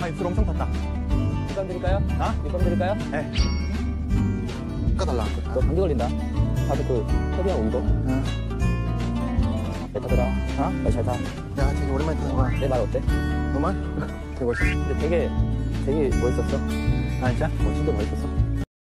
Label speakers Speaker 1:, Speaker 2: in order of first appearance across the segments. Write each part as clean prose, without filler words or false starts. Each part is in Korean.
Speaker 1: 입술 엄청 탔다.
Speaker 2: 입감 드릴까요? 입감 드릴까요?
Speaker 1: 네. 꺼달라.
Speaker 2: 너 감기 걸린다. 다들 그 헤비한 운동.
Speaker 1: 응.
Speaker 2: 배 타더라. 말 잘 타.
Speaker 1: 야, 되게 오랜만에 타는 거야.
Speaker 2: 내 말 어때?
Speaker 1: 너만? 되게 멋있어.
Speaker 2: 근데 되게 멋있었어.
Speaker 1: 아, 진짜?
Speaker 2: 진짜 멋있었어.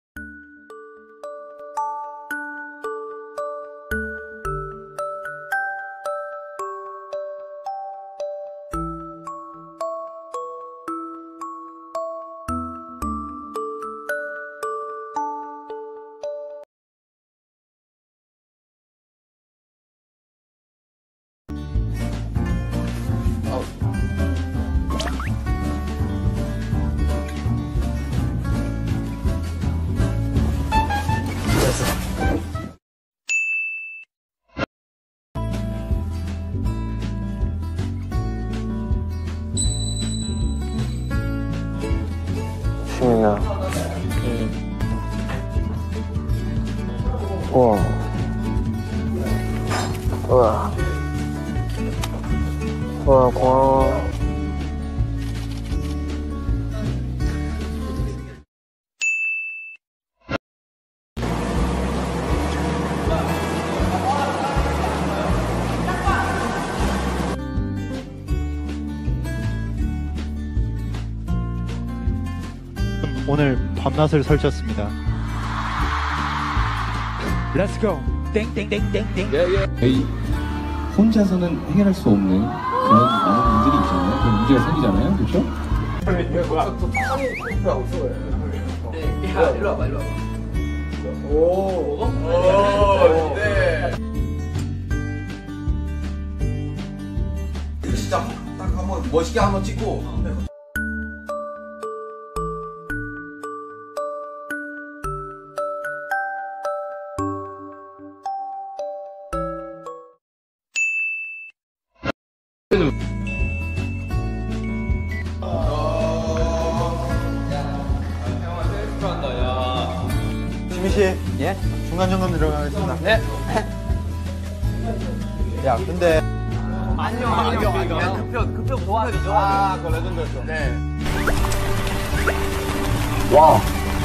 Speaker 1: 시민아. 우와. 우와. 우와, 고마워.
Speaker 3: 오늘 밤낮을 설쳤습니다.
Speaker 4: Let's go. 땡땡땡땡땡.
Speaker 5: 저희 혼자서는 해결할 수 없는 그런 많은 문제들이 있잖아요. 그런 문제가 생기잖아요. 그렇죠?
Speaker 2: 일로 와봐.
Speaker 6: 진짜 딱 한번 멋있게 한번 찍고.
Speaker 1: 지민 씨.
Speaker 2: 예?
Speaker 1: 중간 점검 들어가겠습니다.
Speaker 2: 네.
Speaker 1: 야, 근데.
Speaker 2: 안녕. 급표 도와드리죠.
Speaker 1: 그거 레전드였어.
Speaker 2: 네.
Speaker 1: 와.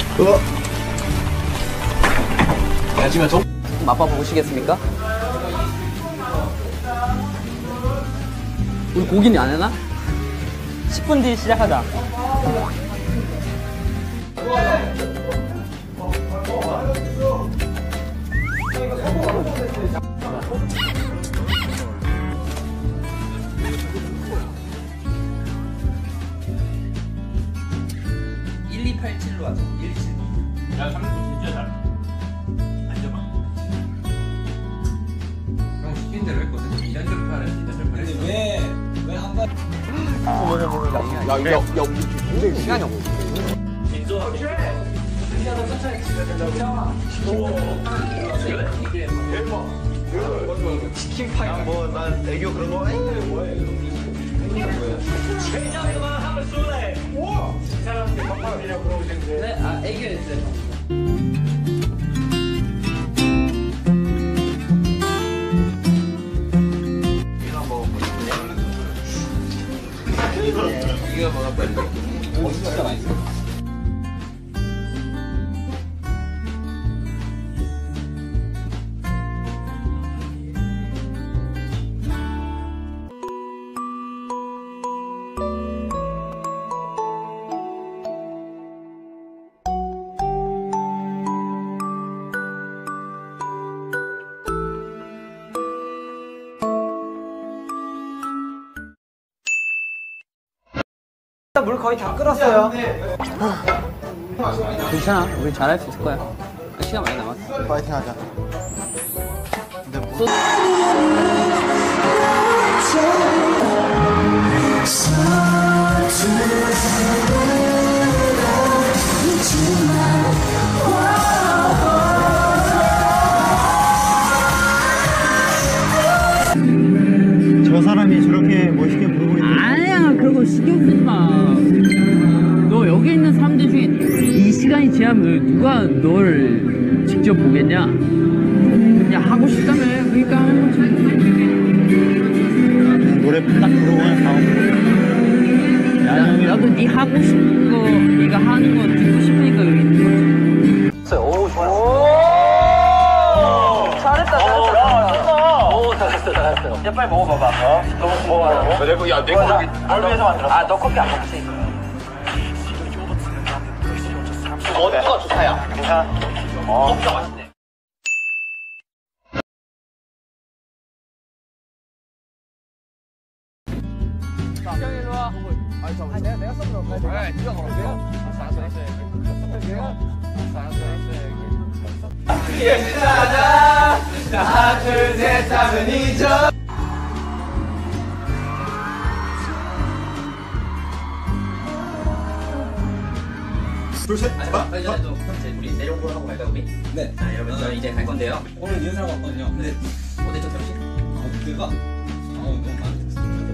Speaker 6: 야, 지금 좀.
Speaker 2: 맛봐 보시겠습니까? 우리 고기는 안 해나? 10분 뒤에 시작하자.
Speaker 4: 야, 30분 진짜 잘. 앉아봐.
Speaker 5: 형 시킨 대로 했거든. 이단대로 팔아야지. 이단대로 팔아야지. 왜안 봐?
Speaker 6: 야, 굉장히 시간이 없어. 치킨 파이. 뭐, 난 애교 그런 거.
Speaker 2: 네, 애교했어요.
Speaker 6: 이거 뭐가 빨리. 진짜 맛있어.
Speaker 2: 물 거의 다 끓었어요. 괜찮아. 우리 잘할 수 있을 거야. 시간 많이 남았어.
Speaker 1: 파이팅 하자. 근데 뭐.
Speaker 3: 저 사람이 저렇게 멋있게 부르고 있는.
Speaker 7: 아니야, 그거 신경 쓰지 마. 너 여기 있는 사람들 중에 이 시간이 지나면 누가 널 직접 보겠냐? 그냥 하고 싶다며. 그러니까 하는 거지.
Speaker 3: 노래 딱 부르고 그냥 가고. 야, 형이
Speaker 7: 나도 네 하고 싶은 거, 네가 하는 거 듣고 싶으니까 여기 있는 거지.
Speaker 6: 오, 좋았어.
Speaker 4: 야, 빨리 먹어봐봐. 너 먹어봐. 내거, 야, 내거 뭘 위해서 만들었어? 아, 너 커피 안 먹지?
Speaker 6: 어디가 좋다, 야.
Speaker 4: 커피가 맛있네.
Speaker 2: 우리 내려오고 하고 갈까 우리? 네. 자 여러분 저는 이제 갈 건데요. 오늘 이런 사람 왔거든요. 네. 어땠죠 잠시? 내가? 너무 많이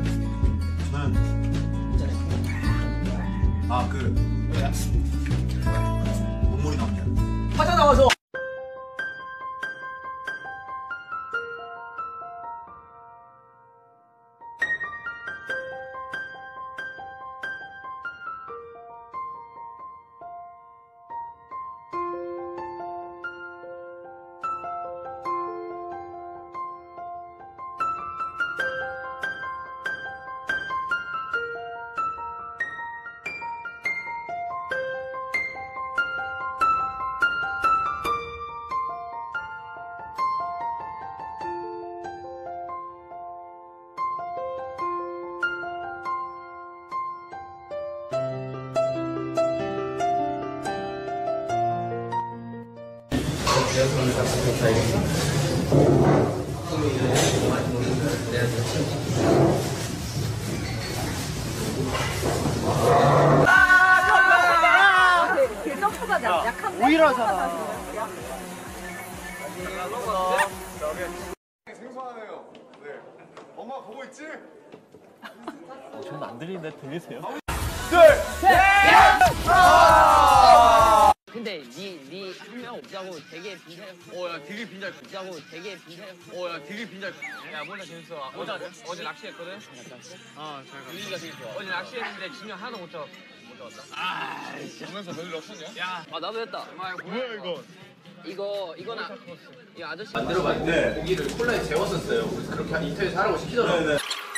Speaker 1: 눈물이 나옵니다.
Speaker 6: 화장 나와서.
Speaker 1: 생소하네요. 네. 엄마 보고 있지?
Speaker 3: 저는 안 들리는데 들리세요?
Speaker 7: 근데 니 한 명 없자고 되게 빈자.
Speaker 6: 야, 되게 빈잘.
Speaker 7: 없자고 되게 빈자.
Speaker 6: 야, 되게 빈잘. 야, 몰라, 재밌어. 어제 낚시했거든? 분위기가 되게 좋아. 어제 낚시했는데 진영 하나도 못 잡았어. 보면서 별일 없었냐? 야,
Speaker 7: 아 나도 했다.
Speaker 6: 뭐야, 이거?
Speaker 7: 이거는 이 아저씨.
Speaker 6: 만들어봤는데 고기를 콜라에 재웠었어요. 그래서 그렇게 한 이틀 하라고 시키더라고요.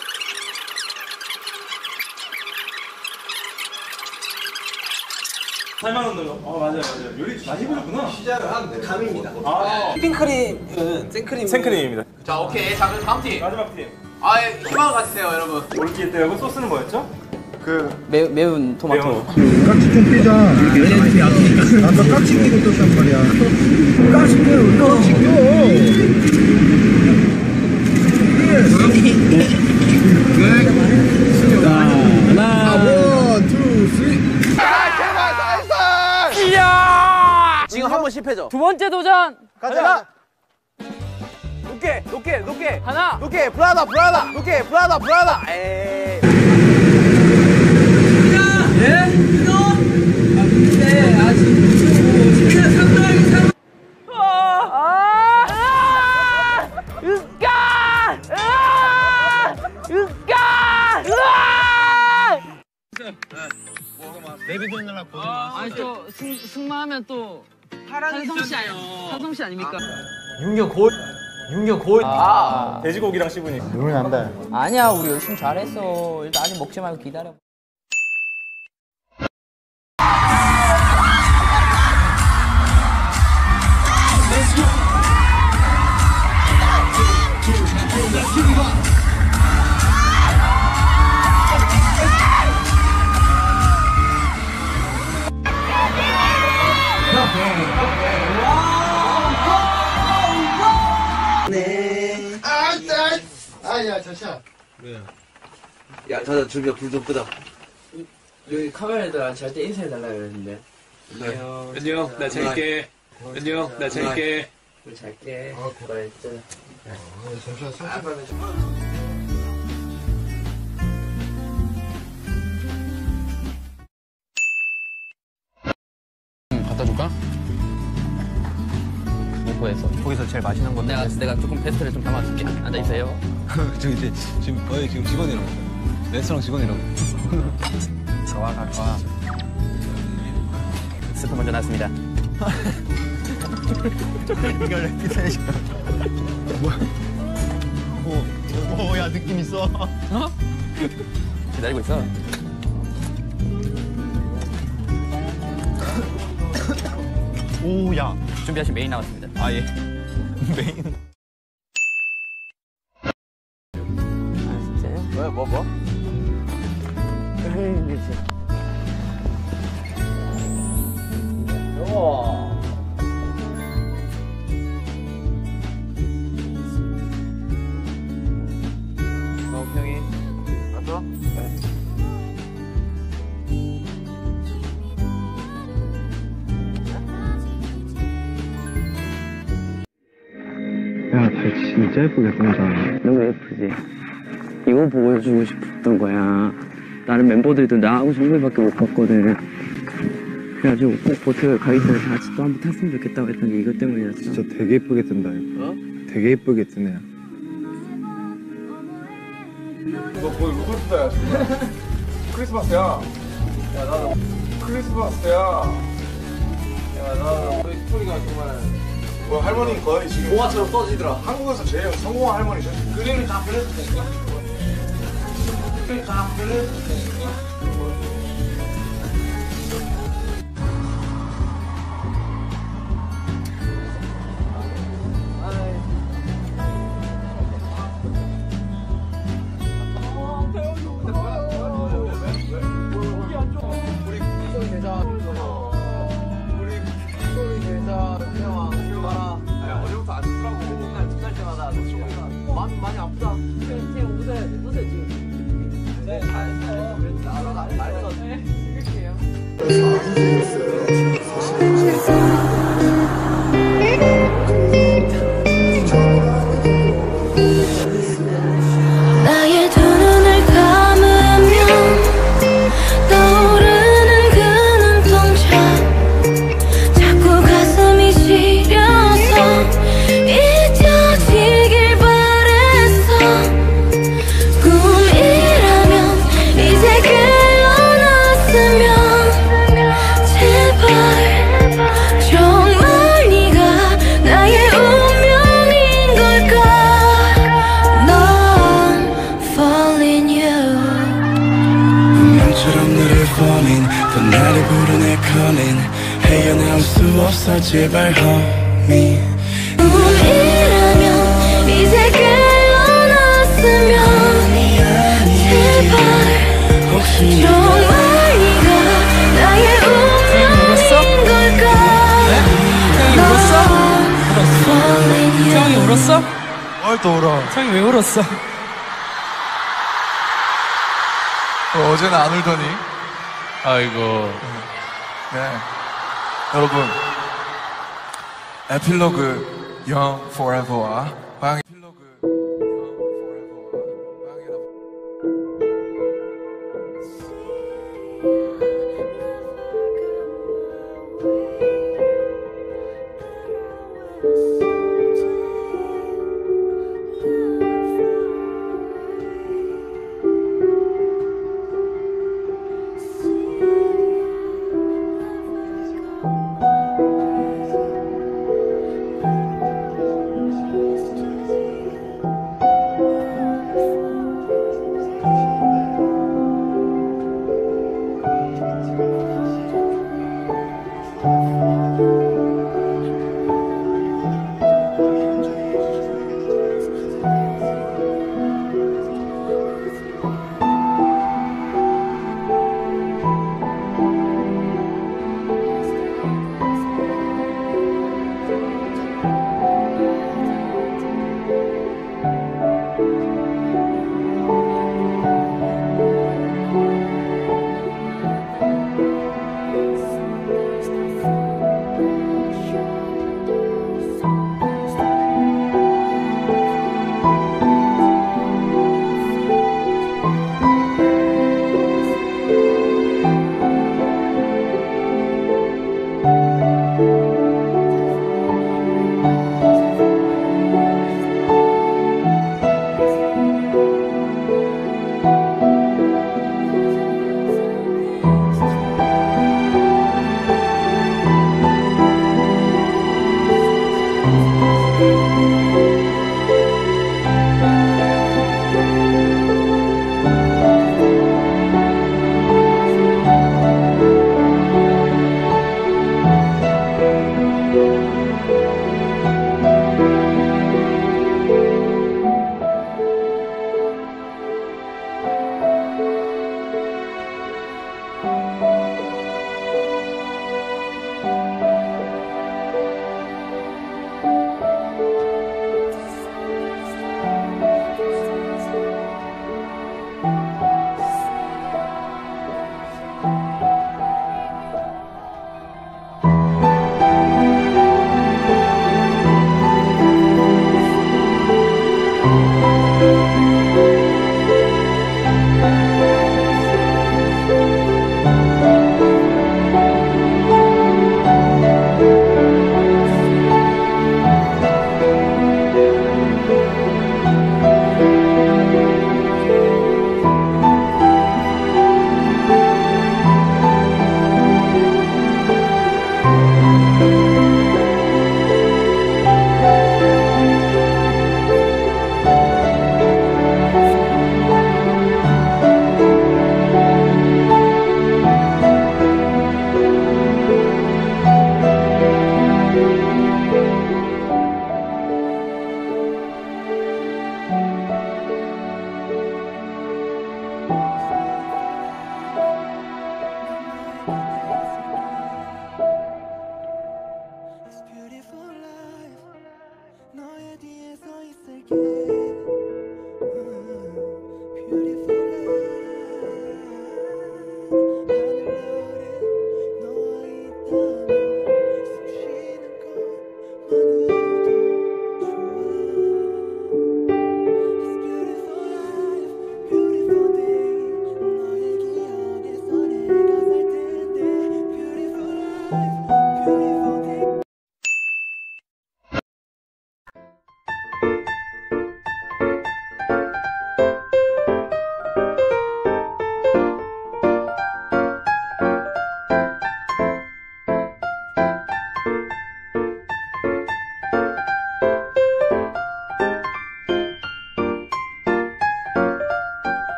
Speaker 3: 8만 원 넣어. 맞아요. 요리 많이 보셨구나.
Speaker 6: 시작을 한 감입니다.
Speaker 3: 생크림입니다.
Speaker 6: 자, 오케이. 자, 그럼 다음 팀.
Speaker 3: 마지막 팀.
Speaker 6: 희망을 가지세요, 여러분.
Speaker 3: 올기 때하고 소스는 뭐였죠?
Speaker 2: 매운 토마토.
Speaker 3: 깍지 좀 삐자. 아까 깍지 끼고 떴단 말이야. 깍지
Speaker 6: 지금 한 번 실패죠?
Speaker 7: 두 번째 도전.
Speaker 6: 가자. 높게.
Speaker 7: 하나.
Speaker 6: 높게. 브라다. 높게. 브라다. 에이.
Speaker 7: 아니 또 승마하면 또 한성 씨 아닙니까?
Speaker 6: 윤경 고일.
Speaker 3: 돼지고기랑 씹으니 눈물 난다.
Speaker 2: 아니야 우리 열심히 잘했어. 일단 아직 먹지 말고 기다려.
Speaker 1: 아야 잠시만.
Speaker 6: 야, 자자, 준비야. 불 좀 끄자.
Speaker 7: 여기 카메라에다가 잘 때 인사해달라 그랬는데.
Speaker 5: 안녕, 나 잘게. 안녕, 나 잘게.
Speaker 7: 우리 잘게.
Speaker 1: 잠시만 손.
Speaker 2: 갖다 줄까? 뭐해서?
Speaker 3: 거기서 제일 맛있는 건데.
Speaker 2: 내가 조금 베스트를 좀 담아줄게. 앉아 있어요.
Speaker 5: 지금 직원이라고. 레스토랑 직원이라고.
Speaker 2: 좋아 좋아. 스프 먼저 놨습니다.
Speaker 1: 이걸 랩피트해줘. 야 느낌 있어.
Speaker 2: 어? 기다리고 있어.
Speaker 1: 오야.
Speaker 2: 준비하신 메인 나왔습니다.
Speaker 1: 아 예. 메인.
Speaker 2: 뭐? 형이 왔어?
Speaker 3: 야, 달 진짜 예쁘게 뜬다.
Speaker 7: 너무 예쁘지? 이거 보여주고 싶었던 거야. 다른 멤버들도 나하고 정글밖에 못 봤거든. 그래가지고 꼭 보트 가기 전에 다 같이 또 한 번 탔으면 좋겠다고 했던 게 이것 때문이었어.
Speaker 3: 진짜 되게 예쁘게 뜬다, 이거. 되게 예쁘게 뜨네.
Speaker 6: 너 거의 루돌프다. 크리스마스야. 야, 나도 크리스마스야. 야, 나 너희 스토리가 정말.
Speaker 1: 뭐 할머니 거의 지금
Speaker 6: 동화처럼 써지더라.
Speaker 1: 한국에서 제일 성공한 할머니죠.
Speaker 6: 그림을 다 그려도 되니까. 그림 다 그려도 되니까. 많이 아프다. 제 옷에 지금. 네, 알았어. 찍을게요.
Speaker 8: 나의 두 눈을 감으면 떠오르는 그 눈동자 자꾸 가슴이 시려서 잊혀지길 바랬어. 꿈이라면 이제 깨어났으면 제발 정말 네가 나의 운명인 걸까.
Speaker 9: 운명처럼 너를 falling 또 나를 부르네 calling 헤어나올 수 없어 제발 homie.
Speaker 8: 꿈이라면 이제 깨어났으면 제발
Speaker 9: 혹시
Speaker 8: 정말 네가 나의 운명인 걸까.
Speaker 9: 형이 울었어?
Speaker 1: 뭘 또 울어?
Speaker 9: 형이 왜 울었어?
Speaker 1: 어제는 안 울더니.
Speaker 9: 아이고.
Speaker 1: 네. 여러분, 에필로그 Young Forever와 방이 에필로그 Young Forever와 방이라고.
Speaker 8: Thank you.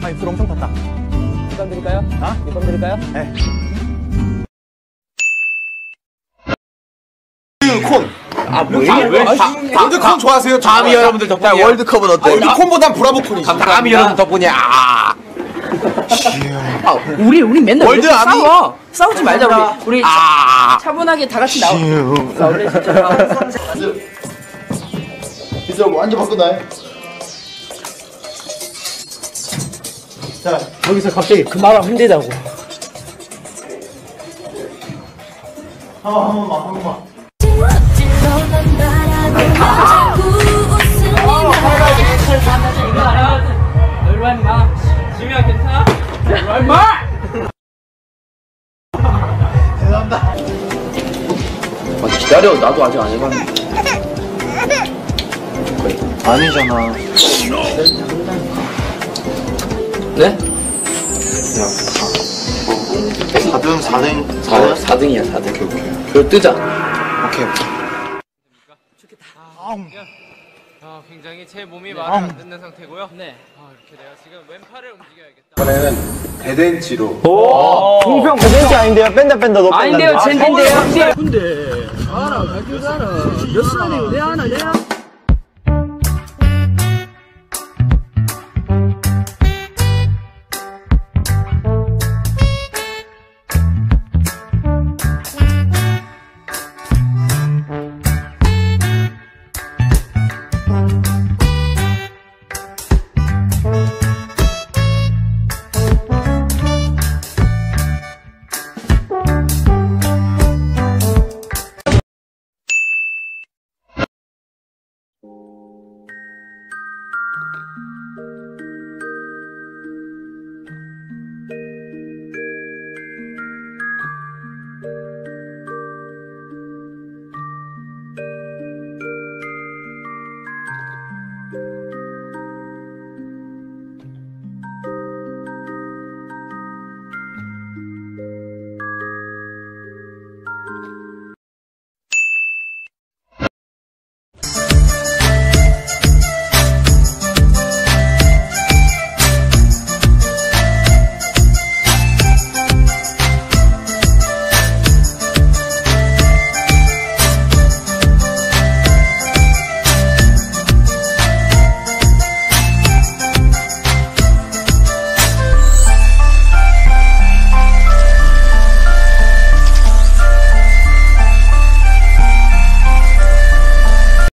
Speaker 3: 입술 엄청 탔다.
Speaker 2: 립밤 드릴까요? 립밤 드릴까요?
Speaker 3: 네.
Speaker 10: 월드컵 좋아하세요? 다음이 여러분들 덕분이야. 월드컵은 어때요? 월드컵보단 브라보콘이지. 다음이 여러분 덕분이야.
Speaker 7: 우리 맨날
Speaker 10: 월드
Speaker 7: 이렇게
Speaker 10: 아미?
Speaker 7: 싸워. 싸우지 말자 우리 차분하게 다 같이 싸울래 진짜.
Speaker 3: 비서 완전 바꾼다. 자,
Speaker 7: 여기서 갑자기 그 말을 흔들다고.
Speaker 3: 한 번만.
Speaker 8: 너만 바라보면 자꾸 웃음이 나.
Speaker 7: 일로 와 임마. 지미야 괜찮아? 일로 와 임마.
Speaker 3: 죄송합니다.
Speaker 5: 기다려. 나도 아직 안 해봤는데.
Speaker 3: 아니잖아.
Speaker 7: 네? 4등이야 4등. 그걸 뜨자.
Speaker 3: 오케이.
Speaker 6: 굉장히 제 몸이 말을 안 듣는 상태고요. 네. 이렇게 내가 지금 왼팔을 움직여야겠다.
Speaker 10: 이번에는 배댄지로.
Speaker 3: 홍평 배댄지 아닌데요? 뺀다 너 뺀다.
Speaker 7: 아닌데요 젠젠데요. 근데 알아. 몇 살이고 내 하나 내야.